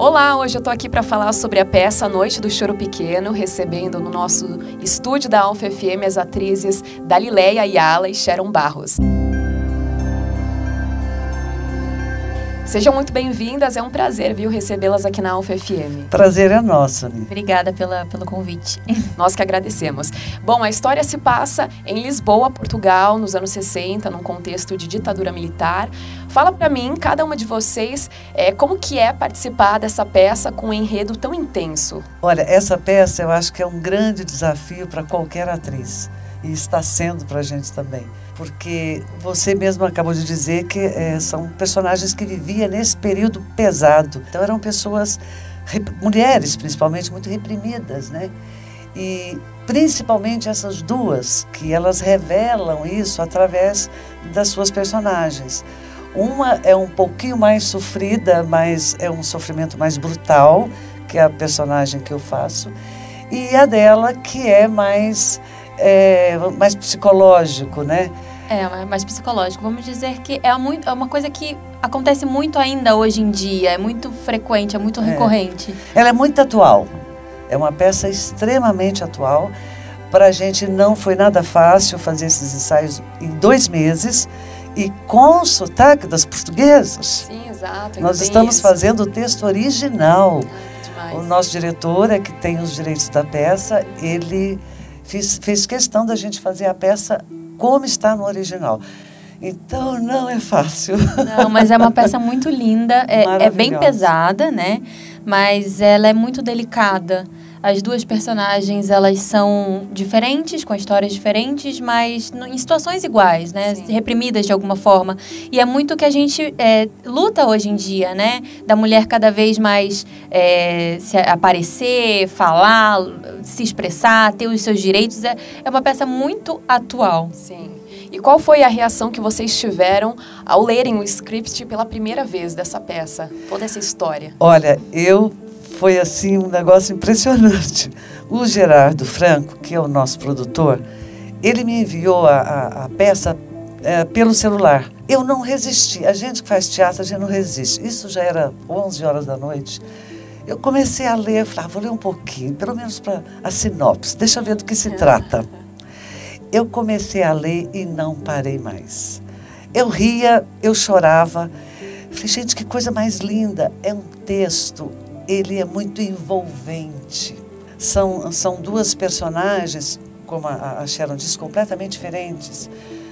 Olá, hoje eu tô aqui para falar sobre a peça Noite do Choro Pequeno, recebendo no nosso estúdio da Alfa FM as atrizes Dalileia Ayala e Sharon Barros. Sejam muito bem-vindas, é um prazer, viu, recebê-las aqui na Alfa FM. Prazer é nosso, Ani. Obrigada pelo convite. Nós que agradecemos. Bom, a história se passa em Lisboa, Portugal, nos anos 60, num contexto de ditadura militar. Fala pra mim, cada uma de vocês, como que é participar dessa peça com um enredo tão intenso? Olha, essa peça eu acho que é um grande desafio para qualquer atriz. E está sendo para a gente também. Porque você mesmo acabou de dizer que são personagens que viviam nesse período pesado. Então eram pessoas, mulheres principalmente, muito reprimidas, né? E principalmente essas duas, que elas revelam isso através das suas personagens. Uma é um pouquinho mais sofrida, mas é um sofrimento mais brutal, que é a personagem que eu faço. E a dela, que é mais psicológico, né? É, mais psicológico. Vamos dizer que é uma coisa que acontece muito ainda hoje em dia, é muito frequente, é muito recorrente. Ela é muito atual, é uma peça extremamente atual. Para a gente não foi nada fácil fazer esses ensaios em 2 meses e com o sotaque das portuguesas. Sim, exato. Nós estamos fazendo o texto original. Demais. O nosso diretor é que tem os direitos da peça, ele fez questão da gente fazer a peça como está no original. Então, não é fácil. Não, mas é uma peça muito linda, é bem pesada, né? Mas ela é muito delicada. As duas personagens, elas são diferentes, com histórias diferentes, mas em situações iguais, né? Sim. Reprimidas de alguma forma. E é muito que a gente luta hoje em dia, né? Da mulher cada vez mais se aparecer, falar, se expressar, ter os seus direitos. É uma peça muito atual. Sim. E qual foi a reação que vocês tiveram ao lerem o script pela primeira vez dessa peça? Toda essa história. Olha, foi assim um negócio impressionante. O Gerardo Franco, que é o nosso produtor, ele me enviou a peça pelo celular. Eu não resisti. A gente que faz teatro, a gente não resiste. Isso já era 11 horas da noite. Eu comecei a ler, falei, vou ler um pouquinho, pelo menos para a sinopse, deixa eu ver do que se trata. Eu comecei a ler e não parei mais. Eu ria, eu chorava. Falei, gente, que coisa mais linda. É um texto, ele é muito envolvente. São duas personagens, como a Sharon disse, completamente diferentes.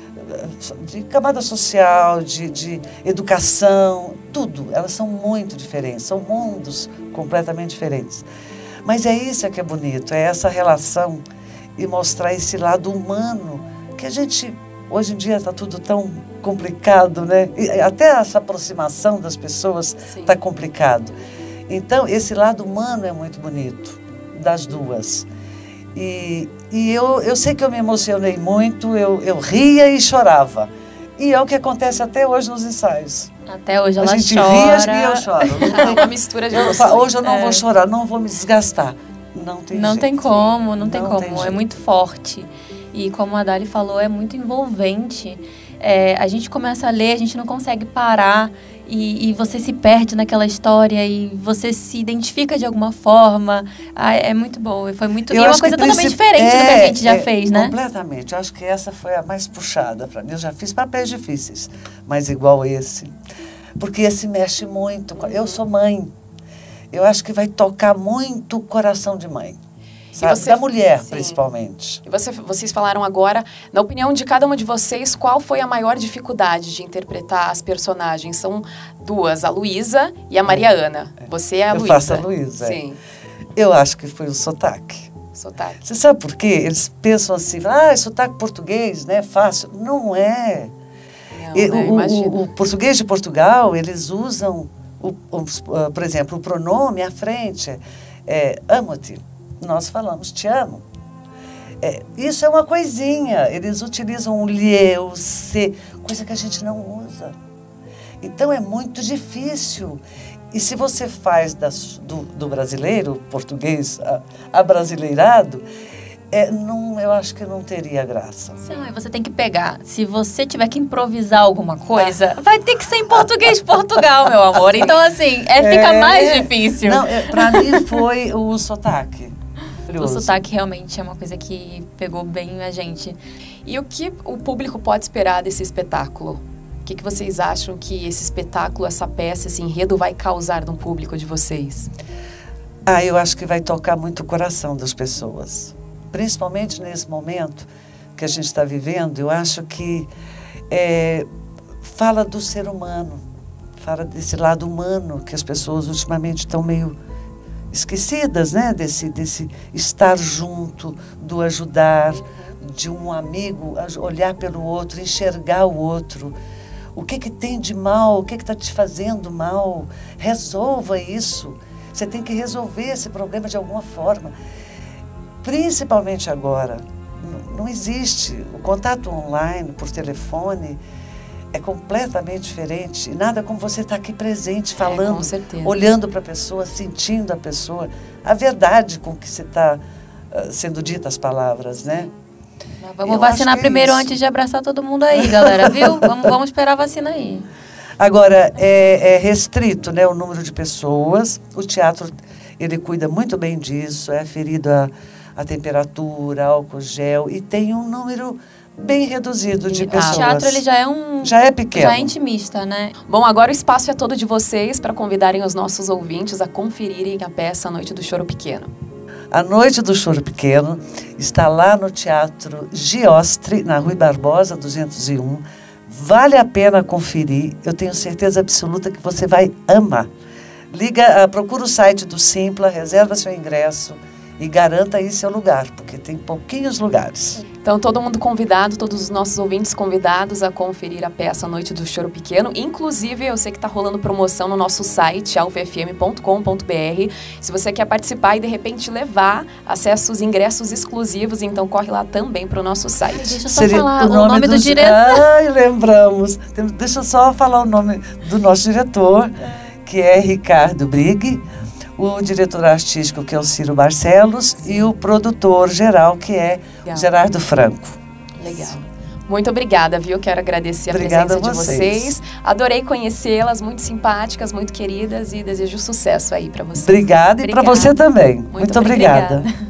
De camada social, de educação, tudo. Elas são muito diferentes, são mundos completamente diferentes. Mas é isso que é bonito, é essa relação e mostrar esse lado humano, que a gente, hoje em dia está tudo tão complicado, né? E até essa aproximação das pessoas está complicado. Então, esse lado humano é muito bonito, das duas. E eu sei que eu me emocionei muito, eu ria e chorava. E é o que acontece até hoje nos ensaios. Até hoje ela chora. A gente ria e eu choro. É uma mistura de emoções. Hoje eu não vou chorar, não vou me desgastar. Não tem jeito. Tem como. É muito forte. E como a Dali falou, é muito envolvente. A gente começa a ler, a gente não consegue parar e você se perde naquela história e você se identifica de alguma forma. É muito bom. Foi muito. E é uma coisa totalmente diferente do que a gente já fez, né? Completamente. Eu acho que essa foi a mais puxada para mim. Eu já fiz papéis difíceis, mas igual esse. Porque esse mexe muito. Eu sou mãe. Eu acho que vai tocar muito o coração de mãe. Sabe? Da mulher, principalmente. E vocês falaram agora, na opinião de cada uma de vocês, qual foi a maior dificuldade de interpretar as personagens? São duas, a Luísa e a Mariana. Você é a Luísa. Eu faço a Luísa. Sim. Eu acho que foi o sotaque. Você sabe por quê? Eles pensam assim, sotaque português, né? Fácil. Não é. O português de Portugal, eles usam, por exemplo, o pronome à frente. Amo-te. Nós falamos, te amo. Isso é uma coisinha. Eles utilizam o lhe, o se, coisa que a gente não usa. Então, é muito difícil. E se você faz do brasileiro, português, abrasileirado, Eu acho que não teria graça. Você tem que pegar. Se você tiver que improvisar alguma coisa, vai ter que ser em português Portugal, meu amor. Então, assim, fica mais difícil. Não, pra mim foi o sotaque. O sotaque realmente é uma coisa que pegou bem a gente. E o que o público pode esperar desse espetáculo? O que vocês acham que esse espetáculo, essa peça, esse enredo vai causar no público de vocês? Eu acho que vai tocar muito o coração das pessoas. Principalmente nesse momento que a gente está vivendo, eu acho que fala do ser humano, fala desse lado humano que as pessoas ultimamente estão meio esquecidas, né? Desse estar junto, do ajudar, de um amigo olhar pelo outro, enxergar o outro. O que tem de mal, o que está te fazendo mal? Resolva isso. Você tem que resolver esse problema de alguma forma. Principalmente agora, não existe. O contato online, por telefone, é completamente diferente. Nada como você estar aqui presente, falando, com certeza, olhando para a pessoa, sentindo a pessoa, a verdade com que você está sendo dita as palavras, né? Vamos vacinar primeiro antes de abraçar todo mundo aí, galera, viu? Vamos esperar a vacina aí. Agora, é restrito, né, o número de pessoas. O teatro, ele cuida muito bem disso, é aferido a temperatura, álcool gel, e tem um número bem reduzido de pessoas. O teatro, ele já é pequeno. Já é intimista, né? Bom, agora o espaço é todo de vocês para convidarem os nossos ouvintes a conferirem a peça A Noite do Choro Pequeno. A Noite do Choro Pequeno está lá no Teatro Giostre, na Rui Barbosa, 201. Vale a pena conferir. Eu tenho certeza absoluta que você vai amar. Procura o site do Simpla, reserva seu ingresso e garanta aí seu lugar, porque tem pouquinhos lugares. Então, todo mundo convidado, todos os nossos ouvintes convidados a conferir a peça A Noite do Choro Pequeno. Inclusive, eu sei que está rolando promoção no nosso site, alvfm.com.br. Se você quer participar e, de repente, levar acessos, ingressos exclusivos, então corre lá também para o nosso site. Deixa eu só falar o nome do diretor. Lembramos. Deixa eu só falar o nome do nosso diretor, que é Ricardo Brigg. O diretor artístico, que é o Ciro Barcelos, e o produtor geral, que é o Gerardo Franco. Legal. Muito obrigada, viu? Quero agradecer a presença de vocês. Adorei conhecê-las, muito simpáticas, muito queridas, e desejo sucesso aí para vocês. Obrigada, e para você também. Muito obrigada.